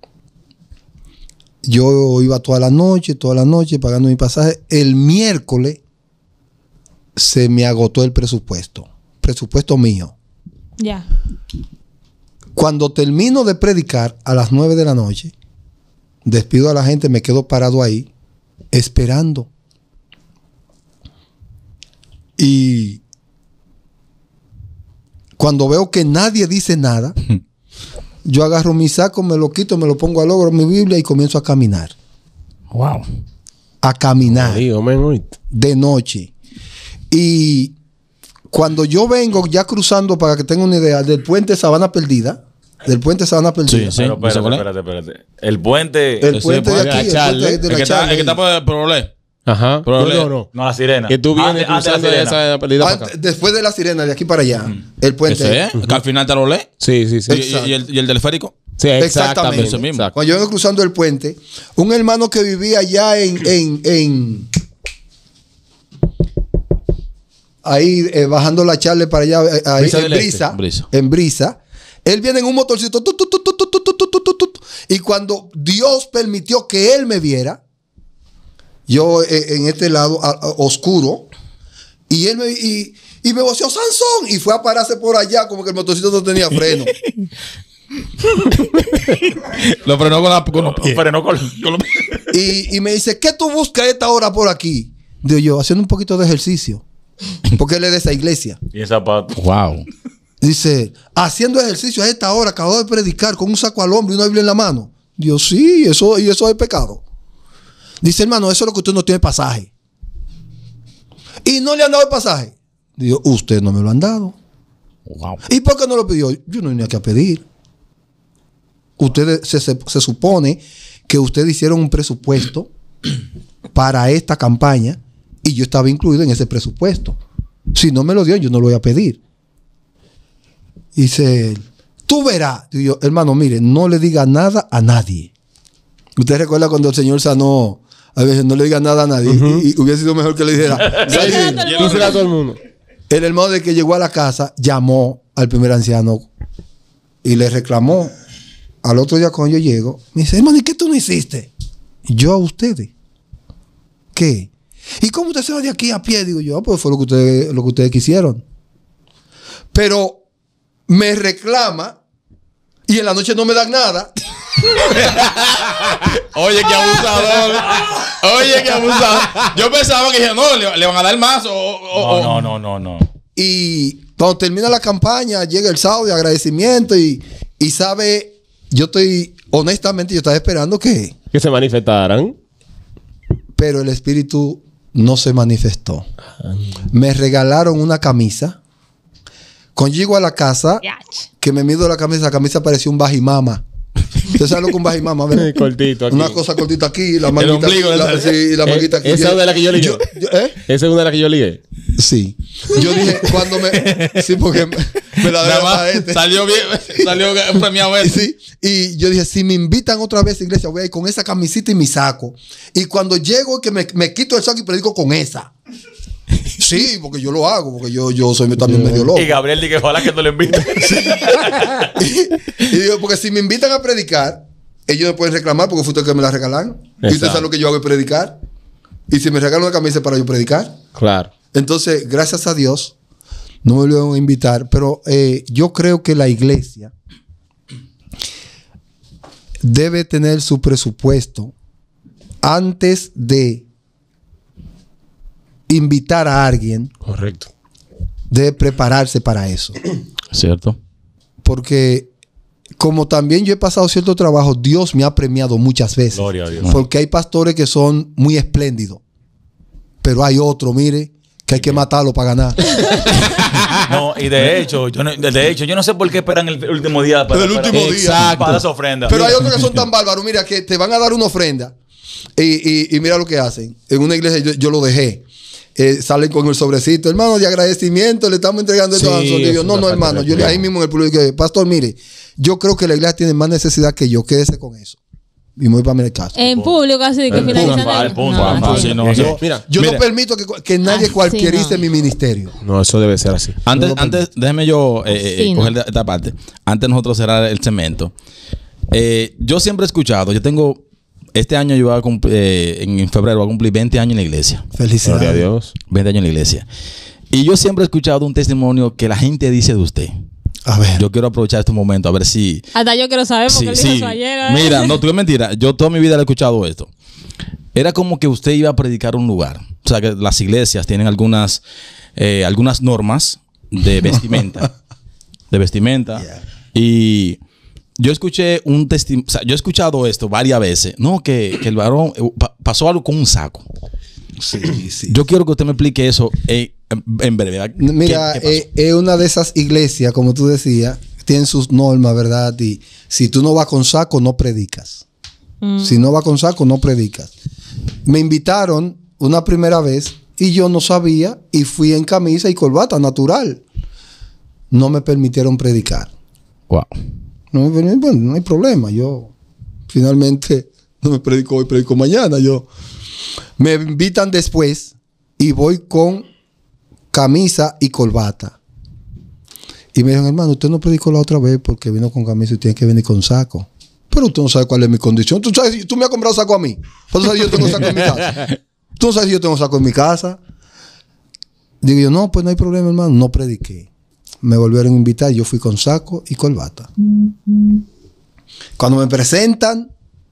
Yo iba toda la noche, toda la noche pagando mi pasaje. El miércoles se me agotó el presupuesto. Presupuesto mío. Ya. Cuando termino de predicar a las nueve de la noche, despido a la gente, me quedo parado ahí, esperando. Y cuando veo que nadie dice nada, yo agarro mi saco, me lo quito, me lo pongo al hombro, mi Biblia y comienzo a caminar. Wow. A caminar Digo, men, oíste. de noche. Y cuando yo vengo ya cruzando, para que tengan una idea, del puente Sabana Perdida, del puente Sabana Perdida. Sí, sí. Pero ¿no sé espérate, cuál es? espérate, espérate. El puente. El Ese puente de puente aquí, de el Charle, puente de El la que está, el que Charle. está por Prolé. Ajá. Pero no, le- no, no. No, la sirena. Que tú vienes Antes- antes de la cruzando de sirena. esa perdida para acá. Antes- después de la sirena, de aquí para allá, el puente. Ese es. Que al final te lo lee. Sí, sí, sí. Y, y- Exacto. y el, y el teleférico. Sí, Exactamente. exactamente. Eso mismo. Exacto. Cuando yo vengo cruzando el puente, un hermano que vivía allá en, en, en ahí eh, bajando la charla para allá, eh, ahí, Brisa en del Este, brisa, Brisa. en brisa, él viene en un motorcito tu, tu, tu, tu, tu, tu, tu, tu, tu, tu, tu, y cuando Dios permitió que él me viera, yo eh, en este lado a- a- oscuro, y él me y, y me voceó Sansón y fue a pararse por allá como que el motorcito no tenía freno. Lo frenó con, la, con los pies. Pero no con, Con los pies. Y, y me dice, ¿qué tú buscas a esta hora por aquí? Digo yo, haciendo un poquito de ejercicio. porque él es de esa iglesia. Y el zapato. Wow. Dice, haciendo ejercicio a esta hora, acabó de predicar con un saco al hombro y una Biblia en la mano. Dios, sí, eso, y eso es pecado. Dice, hermano, eso es lo que usted no tiene pasaje. Y no le han dado el pasaje. Digo, usted no me lo han dado. Wow. ¿Y por qué no lo pidió? Yo no vine aquí a pedir. Ustedes se, se, se supone que ustedes hicieron un presupuesto para esta campaña y yo estaba incluido en ese presupuesto. Si no me lo dio, yo no lo voy a pedir. Dice, tú verás. Digo yo, hermano, mire, no le diga nada a nadie. ¿Usted recuerda cuando el Señor sanó? A veces no le diga nada a nadie. Uh-huh. y, y hubiera sido mejor que le dijera. Díselo a todo el mundo. El hermano de que llegó a la casa llamó al primer anciano y le reclamó. Al otro día cuando yo llego, me dice, hermano, ¿y qué tú no hiciste? Yo a ustedes. ¿Qué? ¿Y cómo usted se va de aquí a pie? Digo yo, pues fue lo que ustedes, lo que ustedes quisieron. Pero me reclama y en la noche no me dan nada. Oye, qué abusador. Oye, qué abusador. Yo pensaba que no, le, le van a dar más. O, o, no, no, no, no, no. Y cuando termina la campaña, llega el sábado de agradecimiento y, y sabe, yo estoy, honestamente, yo estaba esperando que... Que se manifestaran. Pero el Espíritu no se manifestó. Me regalaron una camisa. Cuando llego a la casa, que me mido la camisa, la camisa parecía un bajimama. ¿Usted sabe lo que un bajimama? Cortito aquí. Una cosa cortita aquí, la manguita aquí, la, sí, la manguita aquí. Esa es una de las que yo ligué. Yo, yo, ¿eh? Esa es una de las que yo ligué. Sí. Yo dije, cuando me... Sí, porque me la daba este. Salió bien, salió premiado este. Sí. Y yo dije, si me invitan otra vez a iglesia, voy a ir con esa camisita y mi saco. Y cuando llego, que me, me quito el saco y predico con esa. Sí, porque yo lo hago, porque yo, yo soy también medio loco. Y Gabriel dice que ojalá que no lo invite. Sí. y, y digo, porque si me invitan a predicar, ellos me pueden reclamar porque fue usted que me la regalaron. Y usted sabe lo que yo hago es predicar. Y si me regalan una camisa para yo predicar. Claro. Entonces, gracias a Dios, no me volvieron a invitar. Pero eh, yo creo que la iglesia debe tener su presupuesto antes de invitar a alguien. Correcto. Debe prepararse para eso. Cierto. Porque como también yo he pasado cierto trabajo, Dios me ha premiado muchas veces. Gloria a Dios. Porque hay pastores que son muy espléndidos. Pero hay otro, mire, que hay que matarlo para ganar. No, y de hecho, yo no, de hecho, yo no sé por qué esperan el último día para, el para, último para, día. para esa ofrenda. Pero hay otros que son tan bárbaros, mira, que te van a dar una ofrenda. Y, y, y mira lo que hacen. En una iglesia yo, yo lo dejé. Eh, salen con el sobrecito, hermano, de agradecimiento, le estamos entregando esto a nosotros. Y yo, no, no, hermano, yo le ahí mismo en el público dije, pastor, mire, yo creo que la iglesia tiene más necesidad que yo, quédese con eso. Y me voy para mi casa. En público, así que finalizando. Yo, mira, yo mira, no permito que, que nadie cualquierice no. mi ministerio. No, eso debe ser así. Antes, no antes déjeme yo eh, sí, coger no. esta parte. Antes de nosotros cerrar el cemento. Eh, yo siempre he escuchado, yo tengo... Este año yo voy a cumplir, eh, en febrero voy a cumplir veinte años en la iglesia. Felicidades. Gloria a Dios. veinte años en la iglesia. Y yo siempre he escuchado un testimonio que la gente dice de usted. A ver. Yo quiero aprovechar este momento a ver si... Hasta yo quiero saber porque sí, él dijo sí. eso ayer. ¿eh? Mira, no, tú es mentira. Yo toda mi vida he escuchado esto. Era como que usted iba a predicar un lugar. O sea, que las iglesias tienen algunas, eh, algunas normas de vestimenta. de vestimenta. Yeah. Y... Yo escuché un testimonio, o sea, yo he escuchado esto varias veces. No, que, que el varón eh, pa pasó algo con un saco. Sí, sí. Yo quiero que usted me explique eso eh, en, en breve. Mira, es eh, eh, una de esas iglesias, como tú decías, tienen sus normas, ¿verdad? Y si tú no vas con saco, no predicas. Mm. Si no vas con saco, no predicas. Me invitaron una primera vez y yo no sabía y fui en camisa y corbata natural. No me permitieron predicar. Wow. No, bueno, no hay problema. Yo finalmente no me predico hoy, predico mañana. Yo me invitan después y voy con camisa y corbata. Y me dijeron, hermano, usted no predicó la otra vez porque vino con camisa y tiene que venir con saco. Pero usted no sabe cuál es mi condición. Tú sabes, tú me has comprado saco a mí. Tú sabes yo tengo saco en mi casa. Tú no sabes si yo tengo saco en mi casa. Digo yo, no, pues no hay problema, hermano. No prediqué. Me volvieron a invitar, yo fui con saco y corbata. Mm-hmm. Cuando me presentan,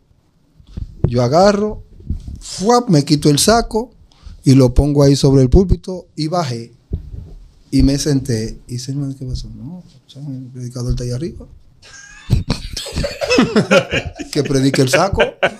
yo agarro, ¡fuap! Me quito el saco y lo pongo ahí sobre el púlpito y bajé. y me senté. Y dice, hermano, ¿qué pasó? No, el predicador está ahí arriba. Que predique el saco.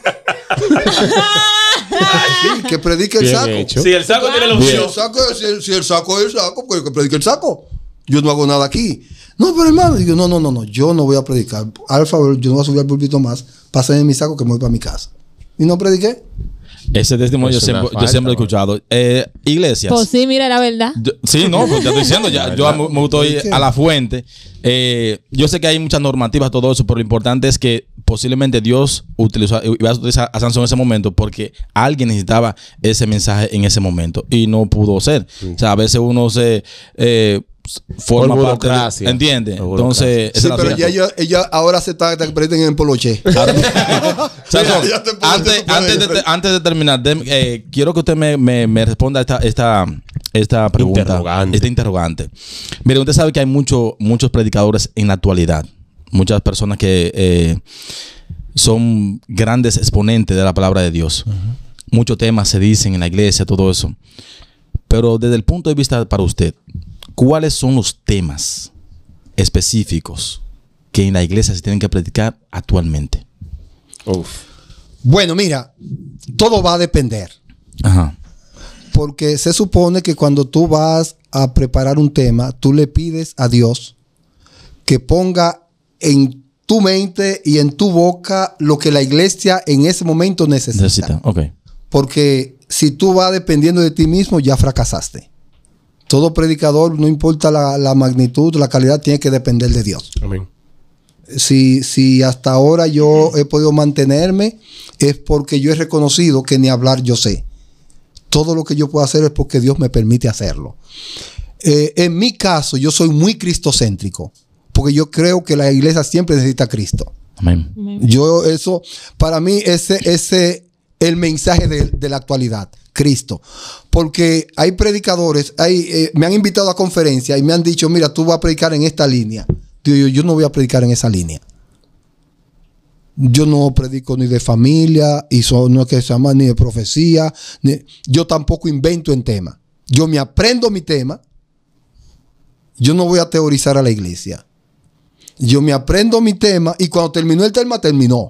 Sí, que predique el Bien saco. hecho. Si el saco tiene la Si opción. el saco, si el, si el saco es el saco, pues que predique el saco. Yo no hago nada aquí. No, pero hermano, digo, no, no, no, no, yo no voy a predicar. Al favor, yo no voy a subir al púlpito más. Pásenme mi saco que me voy para mi casa. Y no prediqué. Ese testimonio yo Es una siempre, yo falta, siempre he mano. escuchado. Eh, iglesias. Pues sí, mira la verdad. Yo- sí, no, pues te estoy diciendo, ya, yo me, me gusto ir ¿Qué? a la fuente. Eh, yo sé que hay muchas normativas, todo eso, pero lo importante es que posiblemente Dios utilizó, iba a utilizar a Sansón en ese momento porque alguien necesitaba ese mensaje en ese momento y no pudo ser. O sea, a veces uno se eh, forma Por parte de, burocracia. ¿entiende? Por Entonces, esa Sí, es la pero vida. ya ella, ella ahora se está que prediquen en Poloche. Sansón, Ya te puedo antes, decir, antes, de, antes de terminar, dem- eh, quiero que usted me, me, me responda esta, esta, esta pregunta. Interrogante. Esta interrogante. Mire, usted sabe que hay mucho, muchos predicadores en la actualidad. Muchas personas que eh, son grandes exponentes de la palabra de Dios. Muchos temas se dicen en la iglesia, todo eso. Pero desde el punto de vista para usted, ¿cuáles son los temas específicos que en la iglesia se tienen que predicar actualmente? Uf. Bueno, mira, todo va a depender. Ajá. Porque se supone que cuando tú vas a preparar un tema, tú le pides a Dios que ponga en tu mente y en tu boca lo que la iglesia en ese momento necesita. Necesita, ok. Porque si tú vas dependiendo de ti mismo, ya fracasaste. Todo predicador, no importa la, la magnitud, la calidad, tiene que depender de Dios. Amén. Si, si hasta ahora yo he podido mantenerme, es porque yo he reconocido que ni hablar yo sé. Todo lo que yo puedo hacer es porque Dios me permite hacerlo. Eh, en mi caso, yo soy muy cristocéntrico, porque yo creo que la iglesia siempre necesita a Cristo. Amén. Yo, eso, para mí, ese es el mensaje de, de la actualidad, Cristo. Porque hay predicadores, hay, eh, me han invitado a conferencias y me han dicho, mira, tú vas a predicar en esta línea. Digo yo, yo no voy a predicar en esa línea. Yo no predico ni de familia, y so, no es que se llama ni de profecía. Ni, yo tampoco invento en tema. Yo me aprendo mi tema. Yo no voy a teorizar a la iglesia. Yo me aprendo mi tema y cuando terminó el tema, terminó.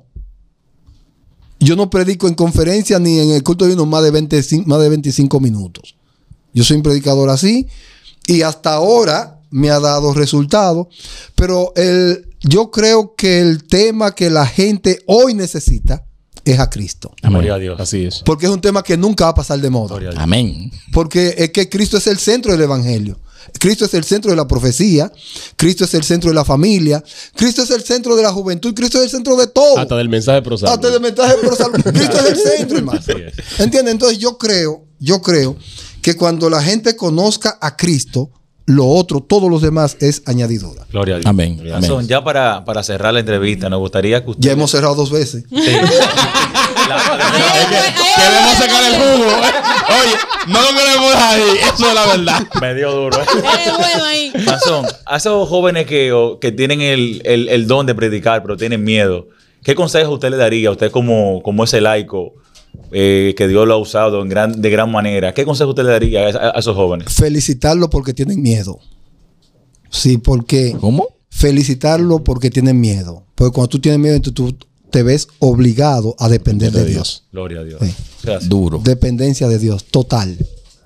Yo no predico en conferencia ni en el culto de unos más de veinticinco, más de veinticinco minutos. Yo soy un predicador así y hasta ahora me ha dado resultados. Pero el, yo creo que el tema que la gente hoy necesita es a Cristo. Gloria a Dios. Así es. Porque es un tema que nunca va a pasar de moda. Gloria a Dios. Amén. Porque es que Cristo es el centro del evangelio. Cristo es el centro de la profecía. Cristo es el centro de la familia. Cristo es el centro de la juventud. Cristo es el centro de todo. Hasta del mensaje prosal. Hasta del mensaje prosal. Cristo es el centro, hermano. Así es. ¿Entiendes? Entonces yo creo, yo creo que cuando la gente conozca a Cristo, lo otro, todos los demás es añadidura. Gloria a Dios. Amén. Gloria a Amén. Dios. Son, ya para, para cerrar la entrevista, nos gustaría que usted... Ya hemos cerrado dos veces. Sí. La- Queremos sacar el jugo. Oye, no lo queremos dejar ahí. Eso es la verdad. Me dio duro. ¿eh? Eres bueno ahí. Sansón, a esos jóvenes que, o- que tienen el, el- el don de predicar, pero tienen miedo, ¿qué consejo usted le daría? Usted como, como ese laico eh, que Dios lo ha usado en gran, de gran manera, ¿qué consejo usted le daría a, a esos jóvenes? Felicitarlo porque tienen miedo. Sí, porque ¿Cómo? felicitarlo porque tienen miedo. Porque cuando tú tienes miedo, entonces tú te ves obligado a depender de Dios. Gloria a Dios. Sí. Gracias. Duro. Dependencia de Dios, total.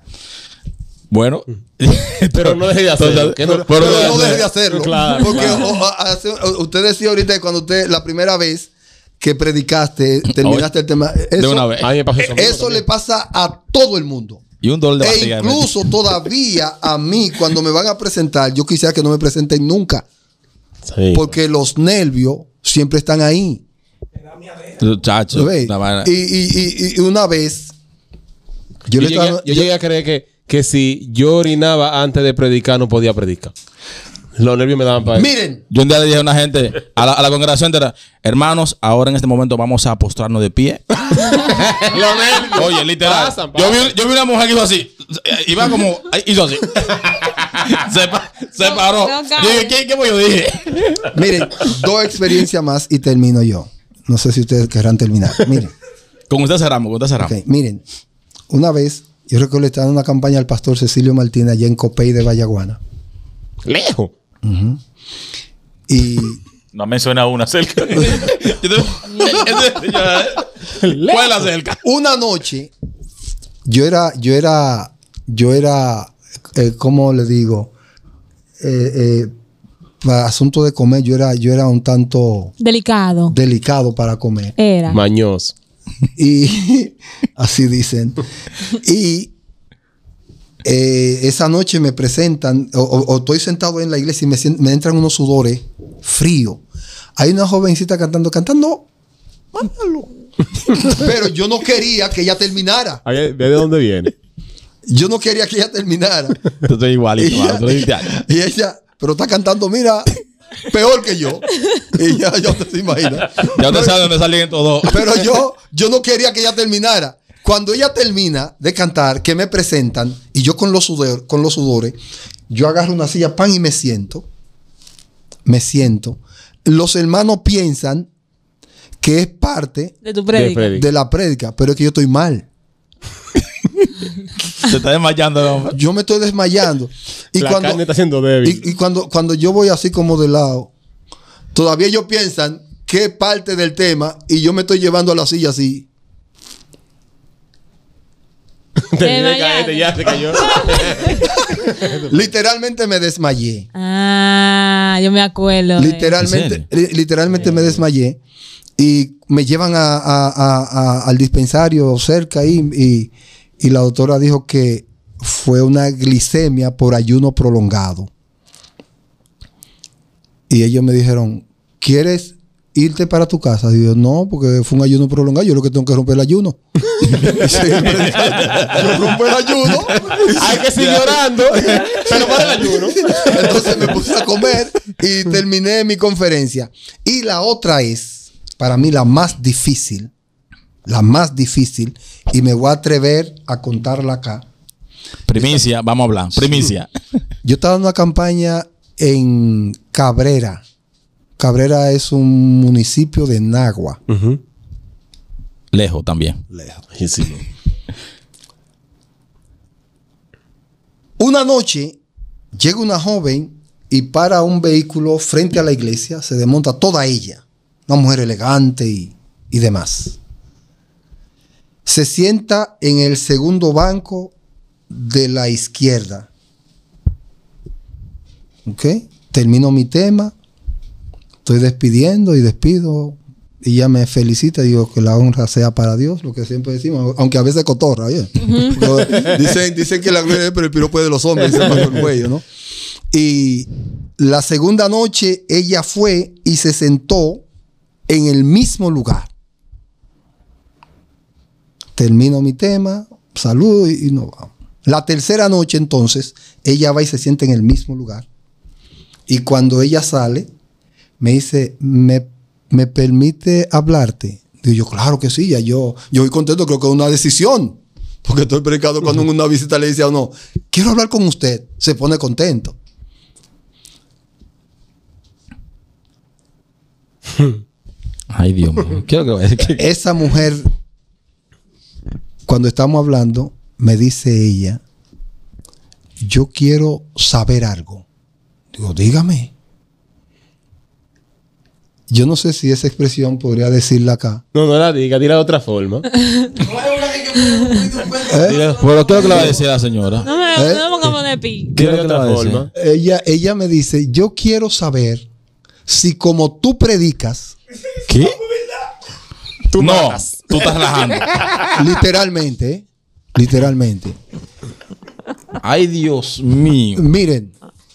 Bueno. Pero no deje de hacerlo. que no- Pero Pero no no deje deje de de hacerlo. Claro, Porque claro. o- o- hace- usted decía ahorita que cuando usted, la primera vez que predicaste, terminaste el tema. Eso, De una vez. A mí me pasó eso. eso le pasa a todo el mundo. Y un dolor de E barriga. incluso todavía a mí, cuando me van a presentar, yo quisiera que no me presenten nunca. Sí. Porque los nervios siempre están ahí. Chacho. ¿Lo ves? la vaina. Y, y- y- y una vez, Yo, yo, le llegué, estaba- yo llegué a creer que, que si yo orinaba antes de predicar, no podía predicar. Los nervios me daban para eso. miren, Yo un día le dije a una gente, a la, a la congregación entera, hermanos, ahora en este momento vamos a postrarnos de pie. Los nervios. Oye, literal. Pasan, Yo, pasan. vi, yo vi una mujer que hizo así. Iba como. Hizo así. se, pa- se No, paró. no, Yo dije, ¿qué, qué voy? Yo dije. miren, dos experiencias más y termino yo. No sé si ustedes querrán terminar. Miren. Con usted cerramos, con usted cerramos. Ok, miren, una vez yo recuerdo estar en una campaña del pastor Cecilio Martínez allá en Copey de Vallaguana. Lejos. Y No menciona una cerca. Yo tengo- ¿Cuál es la cerca? una noche, yo era, yo era, yo era, eh, ¿cómo le digo? Eh, eh, para asunto de comer, yo era, yo era un tanto Delicado. delicado para comer. Era. Mañoso. Y así dicen. Y eh, esa noche me presentan, o, o- o estoy sentado en la iglesia y me, sien- me entran unos sudores fríos. Hay una jovencita cantando, cantando, mándalo. Pero yo no quería que ella terminara. A ver, ¿de dónde viene? Yo no quería que ella terminara. Tú estoy igualito, Y mano, ella, tú eres veinte años. y ella, pero está cantando, mira, peor que yo. Y ya, ya te imaginas. Ya usted sabe dónde salen estos dos. Pero yo, yo no quería que ella terminara. Cuando ella termina de cantar, que me presentan, y yo con los, sudor, con los sudores, yo agarro una silla, pan, y me siento. Me siento. Los hermanos piensan que es parte De tu De prédica. Freddy. de la prédica, pero es que yo estoy mal. Se está desmayando el hombre. Yo me estoy desmayando. Y La cuando, carne está siendo débil. y, y cuando, cuando yo voy así como de lado, todavía ellos piensan que es parte del tema y yo me estoy llevando a la silla así. Terminé de caerte, ya se cayó. Literalmente me desmayé. Ah, yo me acuerdo. de- Literalmente, ¿En li- literalmente me desmayé y me llevan a- a- a- a- al dispensario cerca ahí y, y la doctora dijo que fue una glicemia por ayuno prolongado. Y ellos me dijeron, ¿quieres irte para tu casa? Y yo, no, porque fue un ayuno prolongado. Yo lo que tengo que romper el ayuno. Y siempre yo rompo el ayuno. Hay que seguir llorando. Pero para el ayuno. Entonces me puse a comer y terminé mi conferencia. Y la otra es, para mí, la más difícil. La más difícil. Y me voy a atrever a contarla acá. Primicia, vamos a hablar. Primicia. Yo estaba en una campaña en Cabrera. Cabrera es un municipio de Nagua. Lejos también. Sí, sí. Una noche llega una joven y para un vehículo frente a la iglesia. Se desmonta toda ella. Una mujer elegante y, y demás. Se sienta en el segundo banco de la izquierda. ¿Ok? Termino mi tema. Estoy despidiendo y despido. Y ella me felicita. Digo que la honra sea para Dios. Lo que siempre decimos. Aunque a veces cotorra. ¿oye? Pero dicen, dicen que la gloria es, pero el piropo es de los hombres. Dicen bajo el cuello, ¿no? Y la segunda noche ella fue y se sentó en el mismo lugar. Termino mi tema. Saludo y, y nos vamos. La tercera noche entonces ella va y se sienta en el mismo lugar. Y cuando ella sale, me dice, ¿me, me permite hablarte? Digo yo, claro que sí, ya yo, yo voy contento, creo que es una decisión. Porque estoy predicando cuando en una visita le dice a uno, quiero hablar con usted. Se pone contento. Ay, Dios mío. Quiero que vaya. Esa mujer, cuando estamos hablando, me dice ella, yo quiero saber algo. Digo, dígame. Yo no sé si esa expresión podría decirla acá. No, no la diga, dila de otra forma. ¿Eh? Pero ¿qué es lo que le va a decir a la señora? No me, ¿Eh? no me pongas de pi. ¿Qué es Dila lo de que le va otra a decir? forma. Ella, ella me dice, yo quiero saber si como tú predicas, ¿Qué? Tú no, matas. tú estás rajando. literalmente, ¿eh? literalmente. Ay, Dios mío. Miren,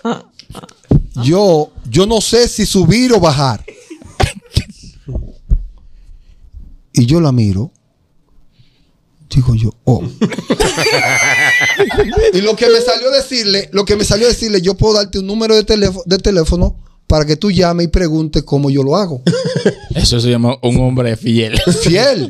yo, yo no sé si subir o bajar. Y yo la miro. Digo yo, oh. Y lo que me salió a decirle, lo que me salió a decirle, yo puedo darte un número de teléfono, de teléfono para que tú llames y preguntes cómo yo lo hago. Eso se llama un hombre fiel. Fiel.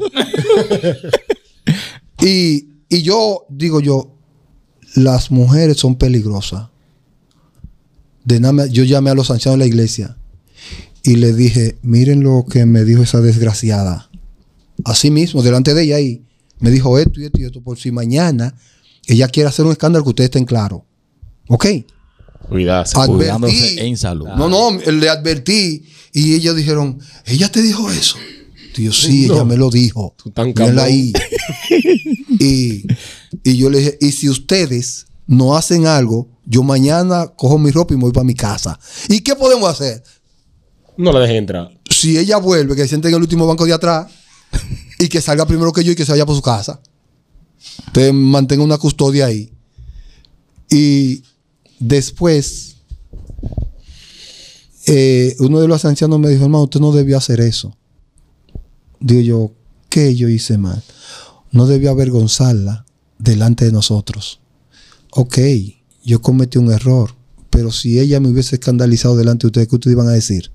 y, y yo digo yo, las mujeres son peligrosas. De nada, me- yo llamé a los ancianos de la iglesia y le dije, miren lo que me dijo esa desgraciada. Así mismo, delante de ella ahí, me dijo esto y esto y esto, por si mañana ella quiere hacer un escándalo, que ustedes estén claros. ¿Ok? Cuidarse. Advertí. Cuidándose en salud. No, no, le advertí. Y ellos dijeron, ¿ella te dijo eso? Dios, sí, No. ella me lo dijo. Tú tan Mírenla cabrón. ahí. y, y yo le dije, y si ustedes no hacen algo, yo mañana cojo mi ropa y me voy para mi casa. ¿Y qué podemos hacer? No la dejes entrar. Si ella vuelve, que se siente en el último banco de atrás y que salga primero que yo y que se vaya por su casa. Te mantenga una custodia ahí. Y después, eh, uno de los ancianos me dijo, hermano, usted no debió hacer eso. Digo yo, ¿qué yo hice mal? No debió avergonzarla delante de nosotros. Ok, yo cometí un error, pero si ella me hubiese escandalizado delante de ustedes, ¿qué ustedes iban a decir?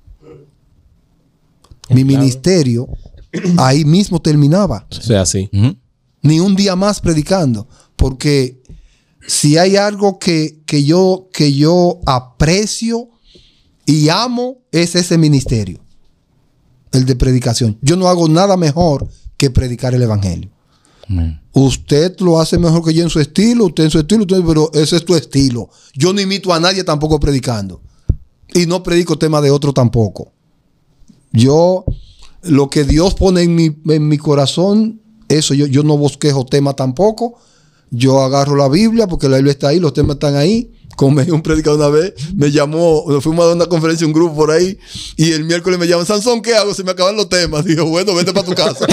Mi ministerio ahí mismo terminaba. O sea, así. Ujú. Ni un día más predicando. Porque si hay algo que, que, yo, que yo aprecio y amo, es ese ministerio. El de predicación. Yo no hago nada mejor que predicar el evangelio. Amén. Usted lo hace mejor que yo en su estilo, usted en su estilo, usted, pero ese es tu estilo. Yo no imito a nadie tampoco predicando. Y no predico tema de otro tampoco. Yo, lo que Dios pone en mi, en mi corazón, eso, yo, yo no bosquejo tema tampoco. Yo agarro la Biblia porque la Biblia está ahí, los temas están ahí. Como me un predicador una vez, me llamó, nos fuimos a dar una conferencia, un grupo por ahí, y el miércoles me llaman, Sansón, ¿qué hago? Se me acaban los temas. Digo, bueno, vete para tu casa.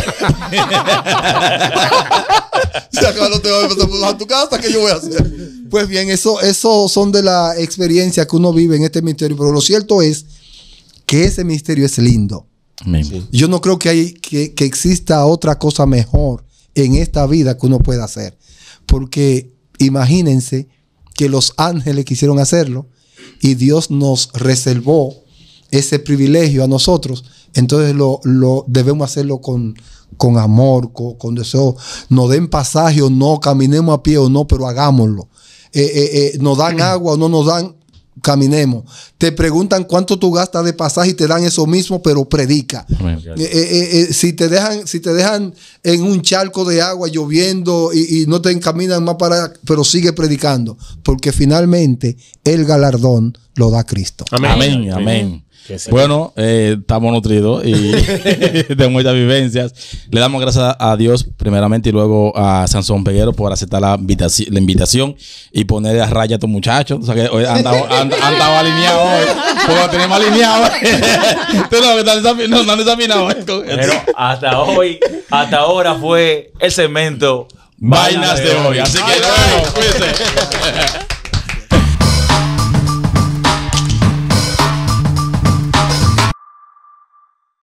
Se acaban los temas, vete para tu casa, ¿qué yo voy a hacer? Pues bien, eso, eso son de la experiencia que uno vive en este ministerio, pero lo cierto es que ese ministerio es lindo. Amén. Sí. Yo no creo que, hay, que, que exista otra cosa mejor en esta vida que uno pueda hacer. Porque imagínense que los ángeles quisieron hacerlo y Dios nos reservó ese privilegio a nosotros. Entonces lo, lo debemos hacerlo con, con amor, con, con deseo. Nos den pasaje o no, caminemos a pie o no, pero hagámoslo. Eh, eh, eh, nos dan agua o no nos dan, caminemos. Te preguntan cuánto tú gastas de pasaje y te dan eso mismo, pero predica. Amén. Eh, eh, eh, si te dejan, si te dejan en un charco de agua lloviendo y, y no te encaminan más para, pero sigue predicando, porque finalmente el galardón lo da Cristo. Amén. Amén, amén. Que sí. Bueno, eh, estamos nutridos y de muchas vivencias. Le damos gracias a Dios primeramente y luego a Sansón Peguero por aceptar la invitación, la invitación y poner a raya a estos muchachos. O sea que hoy han estado han- han estado alineados hoy. Porque lo tenemos alineado. Tú no, que están desafi- no, están desafinados. Pero hasta hoy, hasta ahora fue el segmento Vainas de hoy. Así que, bueno, cuídense.